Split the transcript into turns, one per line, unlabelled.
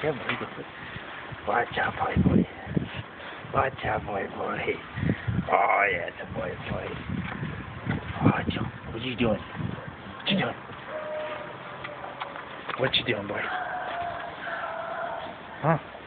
Yeah, boy, good. Watch out, boy. Watch out, boy. Oh, yeah, it's a boy. Oh, Joe, what you doing? What you doing, boy? Huh?